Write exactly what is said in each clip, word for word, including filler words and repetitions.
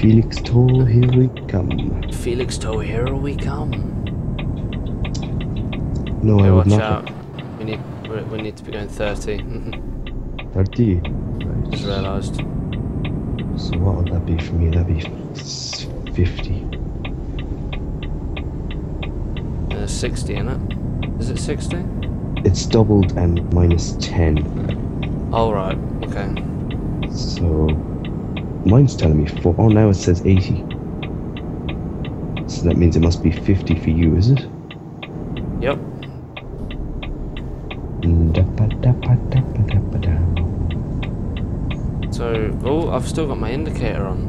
Felixtowe, here we come. Felixtowe, here we come. No, okay, I would watch not. out. We need we need to be going thirty. thirty? Right. Just realised. So what would that be for me? That'd be fifty. Uh, sixty in it. Is it sixty? It's doubled and minus ten. Oh right, okay. So mine's telling me four. Oh, now it says eighty. So that means it must be fifty for you, is it? Yep. So, oh, I've still got my indicator on.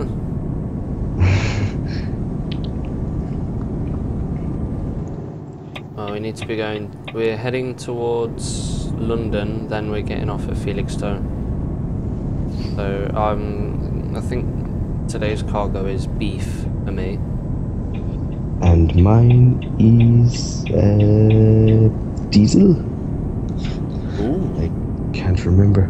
Oh, we need to be going. We're heading towards London, then we're getting off at Felixstowe. So, um, I think today's cargo is beef for me. And mine is uh, diesel. Ooh. I can't remember.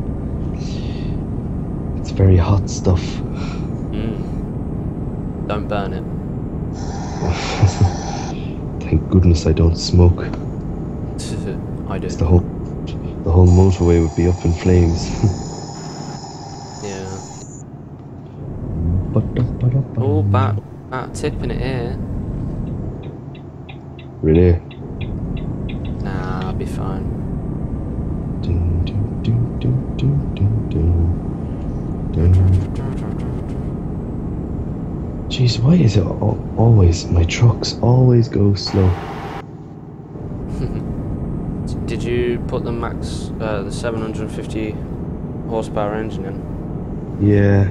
It's very hot stuff. Mm. Don't burn it. Thank goodness I don't smoke. I do. The whole, the whole motorway would be up in flames. Yeah. Oh, bat, bat tipping it here. Really? Nah, I'll be fine. Dun, dun, dun, dun, dun, dun, dun. Jeez, why is it al always, my trucks always go slow? Did you put the max, uh, the seven hundred fifty horsepower engine in? Yeah.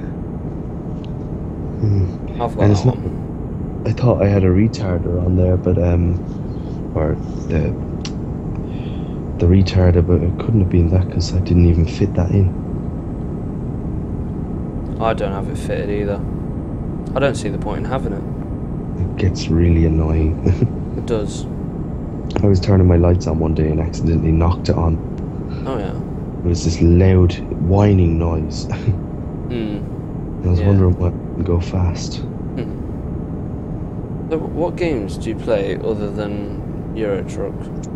Hmm. I've got And that it's not, one. I thought I had a retarder on there, but um, or the the retarder, but it couldn't have been that because I didn't even fit that in. I don't have it fitted either. I don't see the point in having it. It gets really annoying. It does. I was turning my lights on one day and accidentally knocked it on. Oh yeah. It was this loud whining noise. Hmm. I was Yeah. wondering why it didn't go fast. So what games do you play other than Euro Truck?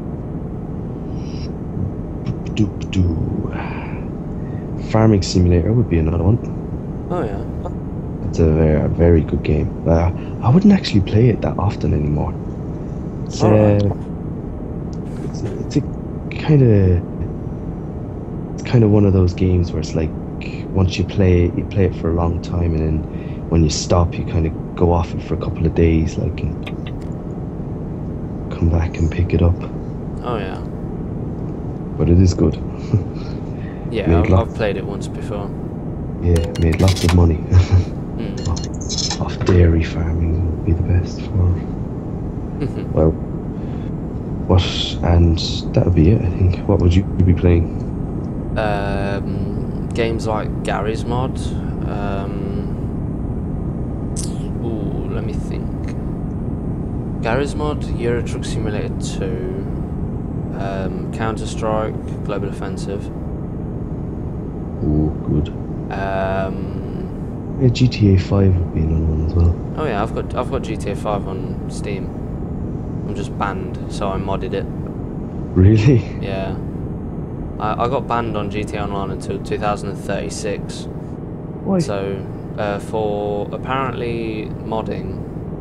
Doop doo. Farming Simulator would be another one. Oh yeah. It's a very, very good game. Uh, I wouldn't actually play it that often anymore. It's, uh, Alright. it's, it's a kind of, it's kind of one of those games where it's like, once you play it, you play it for a long time, and then when you stop, you kind of go off it for a couple of days, like, and come back and pick it up. Oh yeah. But it is good. Yeah, Made I've, lots- I've played it once before. Yeah, made lots of money. Mm. off, off dairy farming would be the best for. Well, what? And that would be it, I think. What would you be playing? Um, games like Gary's Mod. Um, ooh, let me think. Gary's Mod, Euro Truck Simulator two, um, Counter Strike, Global Offensive. Oh, good. Um, Yeah, G T A five would be another one as well. oh yeah, I've got I've got G T A five on Steam. I'm just banned, so I modded it. Really? Yeah. I, I got banned on G T A Online until two thousand thirty-six. Why? So, uh, for apparently modding.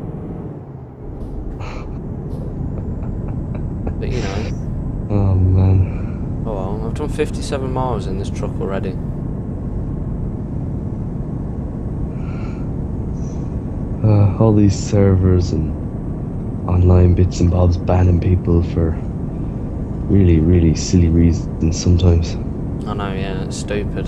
But you know. Oh man. Oh well, I've done fifty-seven miles in this truck already. Uh, all these servers and online bits and bobs banning people for really, really silly reasons sometimes. I know, yeah, it's stupid.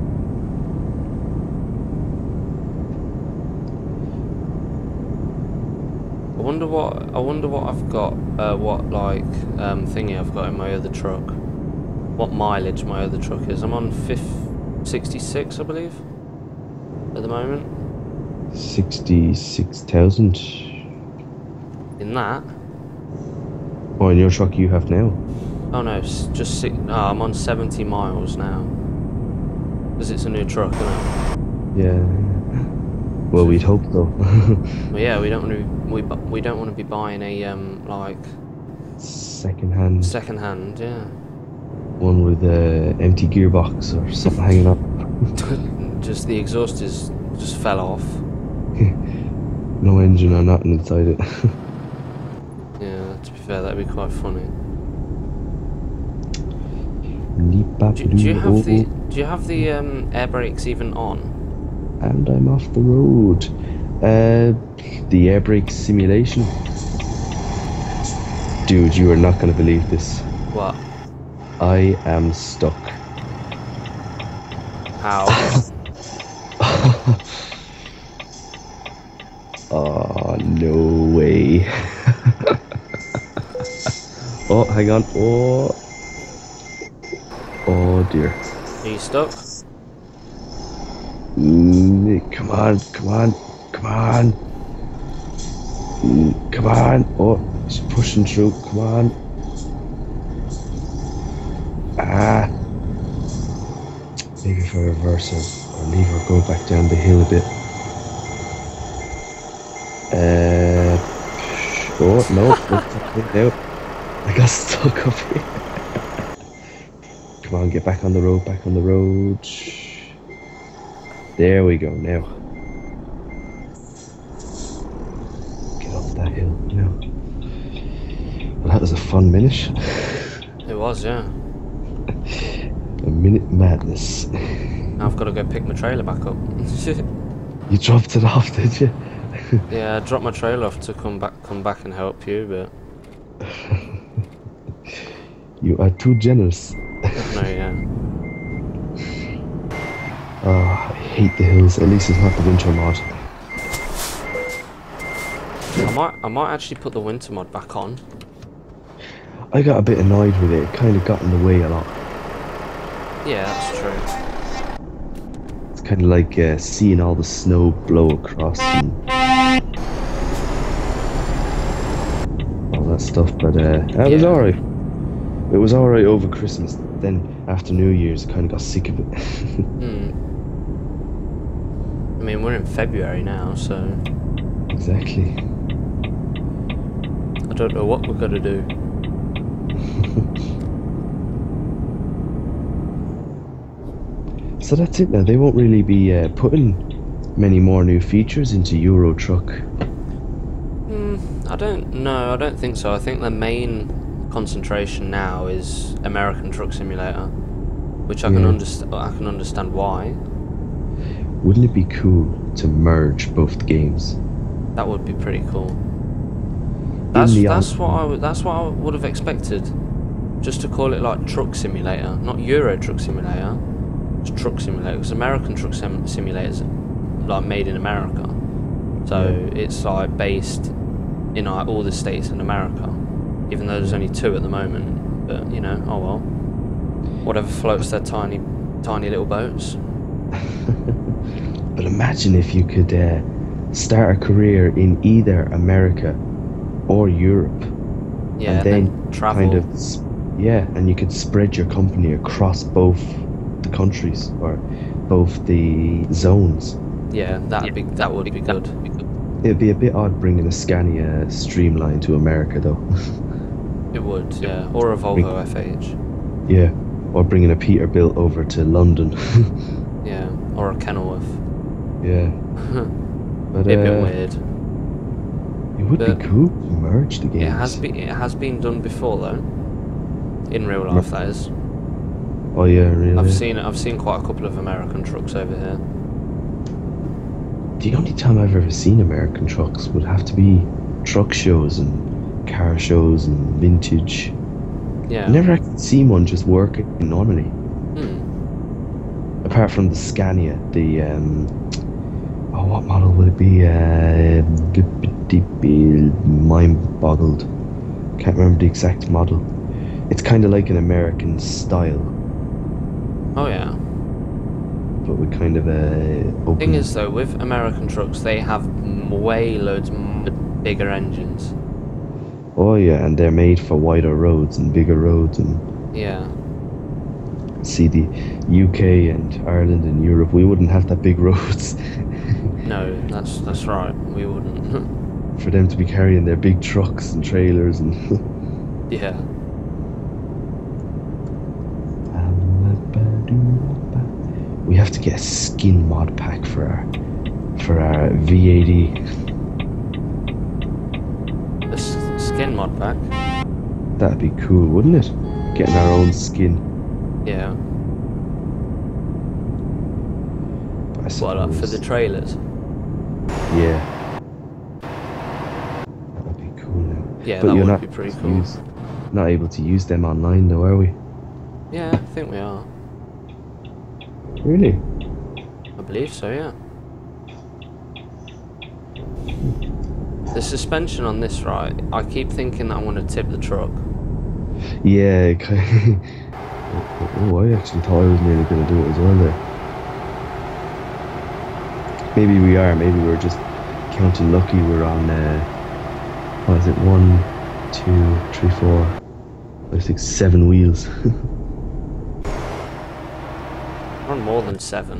I wonder what I wonder what I've got. Uh, what like um, thingy I've got in my other truck. What mileage my other truck is? I'm on sixty-six, I believe, at the moment. Sixty-six thousand. In that? Oh, in your truck you have now? Oh no, it's just six, no, I'm on seventy miles now. Because it's a new truck, isn't it? Yeah. Well, we'd hope so. Well, yeah, we don't want to. We bu- we don't want to be buying a um like Second hand second hand. Yeah. one with a empty gearbox or something hanging up. Just the exhaust is just fell off. No engine or nothing inside it. Yeah. To be fair, that'd be quite funny. Do, do you have the Do you have the um, air brakes even on? And I'm off the road. Uh, the air brake simulation. Dude, you are not going to believe this. What? I am stuck. How? Oh, no way. Oh, hang on. Oh. Oh dear. Are you stuck? Mm, come on, come on, come on. Mm, come on. Oh, he's pushing through. Come on. Ah. Maybe if I reverse her or leave her go back down the hill a bit. Uh. Oh, no. No. I got stuck up here. Come on, get back on the road, back on the road. There we go, now. Get up that hill, now. Well, that was a fun minute. It was, yeah. A minute madness. Now I've got to go pick my trailer back up. You dropped it off, did you? Yeah, I dropped my trailer off to come back, come back and help you, but You are too generous. no, yeah. Oh, I hate the hills. At least it's not the winter mod. I might, I might actually put the winter mod back on. I got a bit annoyed with it. It kind of got in the way a lot. Yeah, that's true. It's kind of like uh, seeing all the snow blow across and all that stuff. But uh, it was Yeah. alright. It was alright over Christmas. Then after New Year's, I kind of got sick of it. Hmm. I mean, we're in February now, so Exactly. I don't know what we're gonna do. So that's it now. They won't really be uh, putting many more new features into Euro Truck. Hmm. I don't know. I don't think so. I think the main concentration now is American Truck Simulator, which I can Yeah. understand. I can understand why. Wouldn't it be cool to merge both games? That would be pretty cool. That's the that's on- what I would that's what I would have expected. Just to call it like Truck Simulator, not Euro Truck Simulator. It's Truck Simulator, because American Truck sim Simulators like made in America, so Yeah. it's like based in like all the states in America. Even though there's only two at the moment, but you know, oh well. Whatever floats their tiny, tiny little boats. But imagine if you could uh, start a career in either America or Europe, Yeah, and and then, then travel. kind of, s- yeah, and you could spread your company across both the countries or both the zones. Yeah, that'd be that would be good. It'd be a bit odd bringing a Scania Streamline to America, though. It would, yeah, or a Volvo F H. Yeah, or bringing a Peterbilt over to London. Yeah, or a Kenilworth. Yeah, but Be a bit uh, weird. it would but- be cool to merge the games. It has been it has been done before though. In real life, that is. Oh yeah, really. I've seen I've seen quite a couple of American trucks over here. The only time I've ever seen American trucks would have to be truck shows and car shows and vintage. Yeah. I never actually seen one just working normally. Hmm. Apart from the Scania, the um, oh, what model would it be? Uh, mind boggled. Can't remember the exact model. It's kind of like an American style, Oh yeah. but with kind of a open. Thing is though, with American trucks, they have m- way loads m- bigger engines. Oh yeah, and they're made for wider roads and bigger roads and. Yeah. See, the U K and Ireland and Europe, we wouldn't have that big roads. No, that's that's right. We wouldn't. For them to be carrying their big trucks and trailers and. Yeah. We have to get a skin mod pack for our for our V A D. A s skin mod pack. That'd be cool, wouldn't it? Getting our own skin. Yeah. I What, up for the trailers? Yeah. That would be cool now. Yeah, but that you're would not be pretty able to cool. use- not able to use them online though, are we? Yeah, I think we are. Really? I believe so, yeah. The suspension on this, right, I keep thinking that I want to tip the truck. Yeah. Kind oh, I actually thought I was nearly going to do it as well there. Maybe we are. Maybe we're just counting lucky. We're on, uh, what is it? One, two, three, four, five, six, seven wheels. We're on more than seven.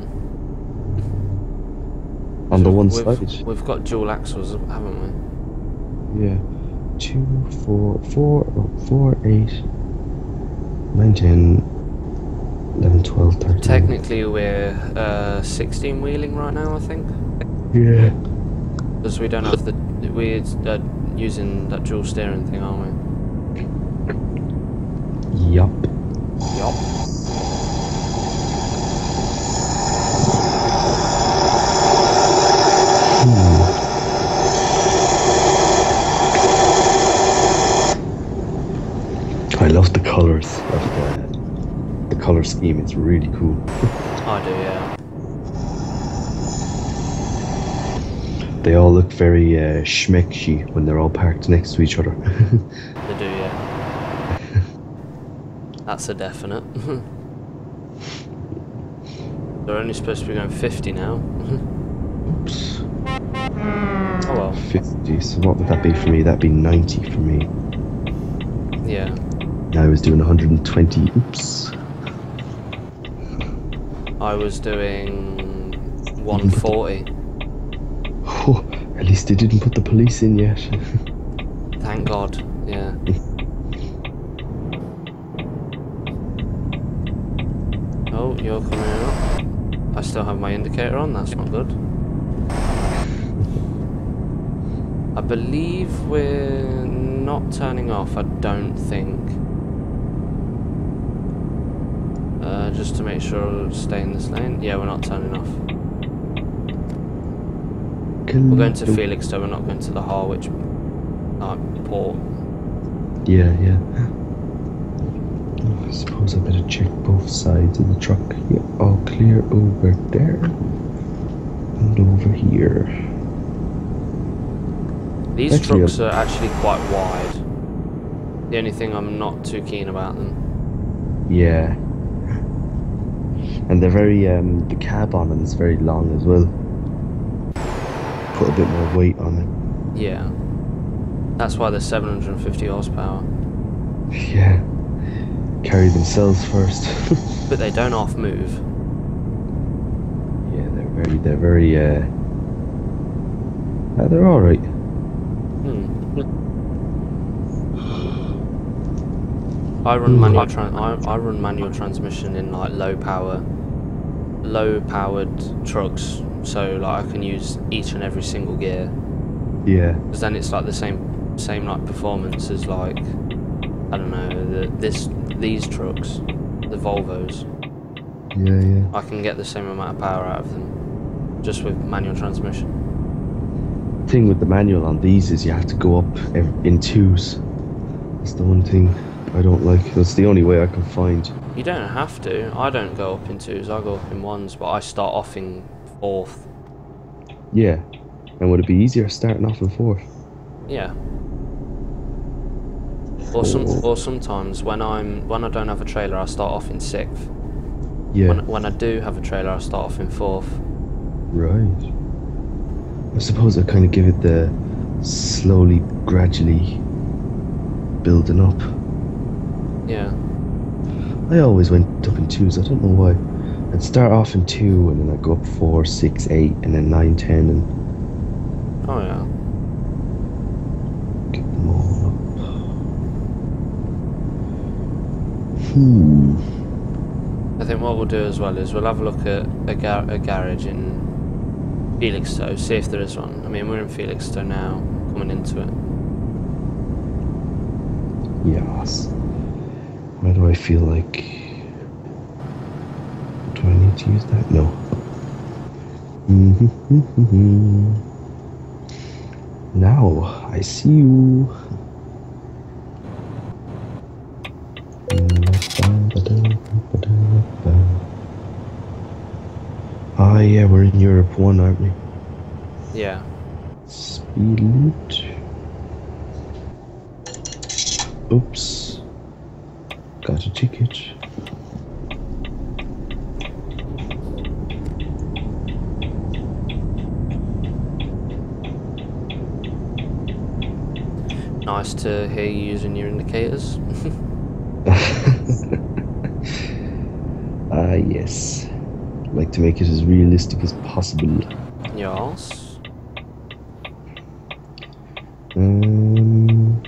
On the one we've, side. We've got dual axles, haven't we? Yeah. Two, four, four, oh, four, eight, nine, ten, eleven, twelve, thirteen. Technically, we're uh, sixteen wheeling right now, I think. Yeah. Because we don't have the we're uh, using that dual steering thing, aren't we? Yup. Yup. Hmm. I love the colours of the the colour scheme. It's really cool. I do, yeah. They all look very uh, schmecksy when they're all parked next to each other. They do, yeah. That's a definite. They're only supposed to be going fifty now. Oops. Oh well. fifty, so what would that be for me? That'd be ninety for me. Yeah. Now I was doing one hundred twenty. Oops. I was doing one forty. Oh, at least they didn't put the police in yet. Thank God, yeah. Oh, you're coming up. I still have my indicator on, that's not good. I believe we're not turning off, I don't think. Uh, just to make sure we'll stay in this lane. Yeah, we're not turning off. We're going to Felixstowe, we're not going to the Harwich uh, port. Yeah, yeah. I suppose I better check both sides of the truck. Yeah, all clear over there. And over here. These Actually, trucks are actually quite wide. The only thing I'm not too keen about them. Yeah. And they're very, um, the cab on them is very long as well. Put a bit more weight on it. Yeah. That's why they're seven hundred fifty horsepower. Yeah. Carry themselves first. But they don't off move. Yeah, they're very, they're very, uh... uh they're alright. Hmm. I run manual tran I, I run manual transmission in like low power, low powered trucks, so like I can use each and every single gear. Yeah. Because then it's like the same, same like performance as like, I don't know, the this these trucks, the Volvos. Yeah, yeah. I can get the same amount of power out of them, just with manual transmission. Thing with the manual on these is you have to go up in twos. That's the one thing I don't like. That's the only way I can find. You don't have to. I don't go up in twos, I go up in ones, but I start off in fourth. Yeah. And would it be easier starting off in fourth? Yeah. Or some, or sometimes when I'm when I don't have a trailer, I start off in sixth. Yeah. When, when I do have a trailer, I start off in fourth. Right. I suppose I kind of give it the slowly, gradually building up. Yeah. I always went up in twos. I don't know why. I'd start off in two, and then I'd go up four, six, eight, and then nine, ten, and Oh yeah. get them all up. Hmm. I think what we'll do as well is we'll have a look at a, gar a garage in Felixstowe, see if there is one. I mean, we're in Felixstowe now, coming into it. Yes. Why do I feel like... Do I need to use that? No. Now, I see you. Ah, yeah, we're in Europe one, aren't we? Yeah. Speed loot. Oops. Got a ticket. Nice to hear you using your indicators. Ah, yes. Like to make it as realistic as possible. Yes. Um,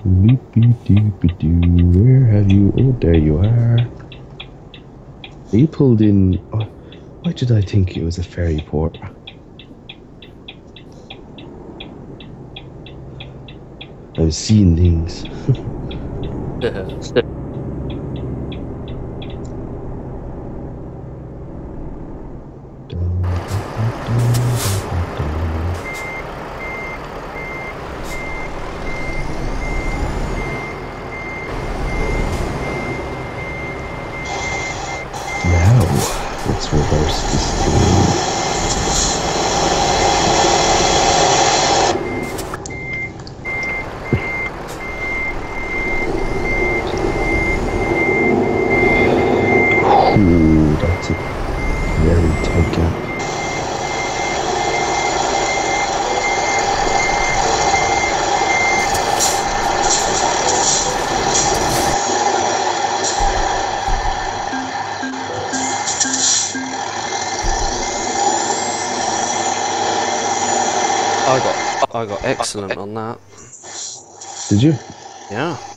where have you? Oh, there you are. You pulled in. Oh, why did I think it was a ferry port? I was seeing things. Now, let's reverse this thing. Ooh, that's a very tight gap. I got I got excellent on that. Did you? Yeah.